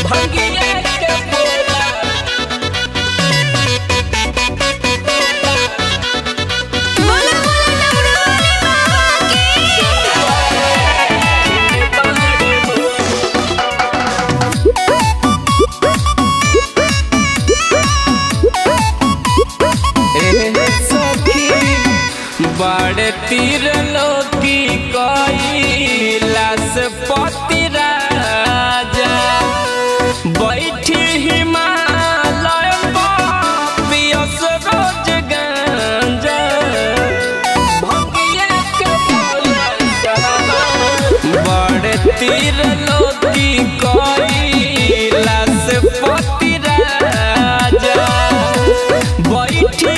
भंगिया के भोला बड़े तीर लोकी कैलाश पति राजा बैठी हिमालय पियस रोज गंजा भंगिया के भोला बड़े तीर लोकी कैलाश पति राजा बैठी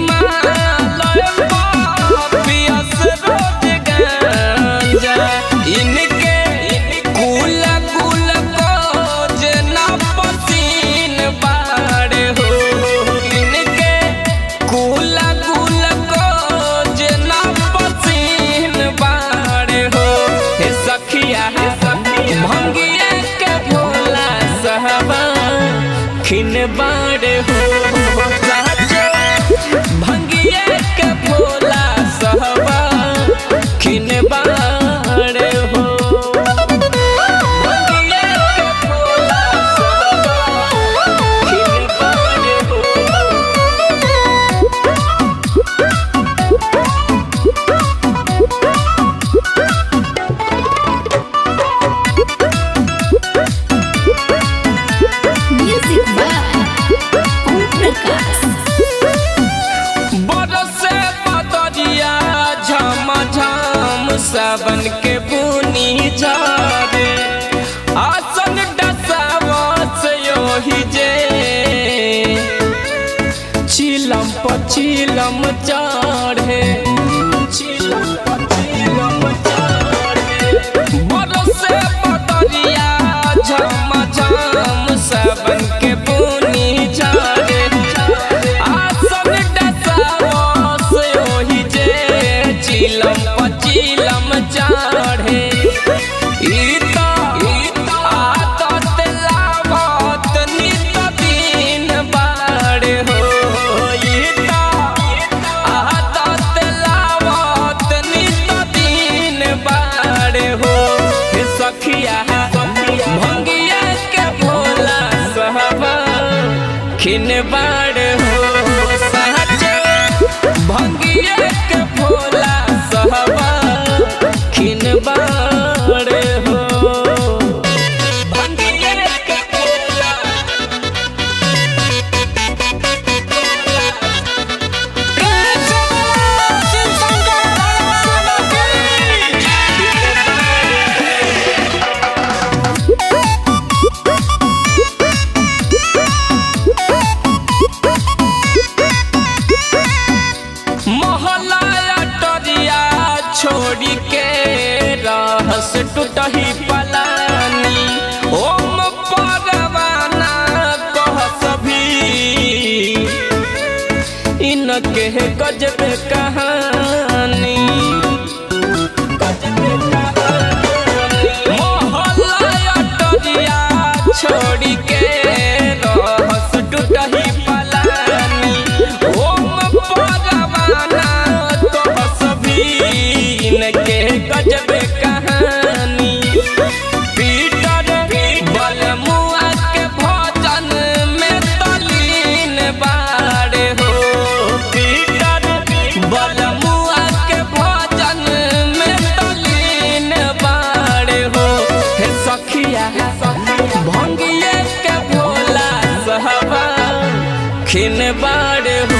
भंगिया के भोला सहबा खिन बाड़े हो भंगिया के भोला सहबा खिन बाड़े हो भंगिया के भोला सहबा खिन बाड़े हो सावन के बुनी झारे आसन डसावस योही जे चिलम पचिलम चढ़े चिलम पचिलम चढ़े बरसे पतरिया झम झम सावन के बुनी झारे आसन डसावस योही जे चिलम पचिलम चढ़े आदत लावत नित दिन बाड़े हो आदत लावत नित दिन बाड़े हो सखिया भंगिया के भोला सहबा खिन बाड़े हो भंगिया के भोला सहबा खिन बाड़े हो भंगिया के भोला छोड़ी के रहस टूटही पलानी ओम परवाना कहस भी इनके गजब कहानी मोहल्ला अटरिया छोड़ी के रहस टूटही पलानी ओम परवाना कहस भी के गजब कहानी पीटर बलमुआ के भजन में तलीन बाड़े हो पीटर बलमुआ के भजन में तलीन बाड़े हो हे सखिया भंगिया के भोला सहबा खिन बाड़े हो।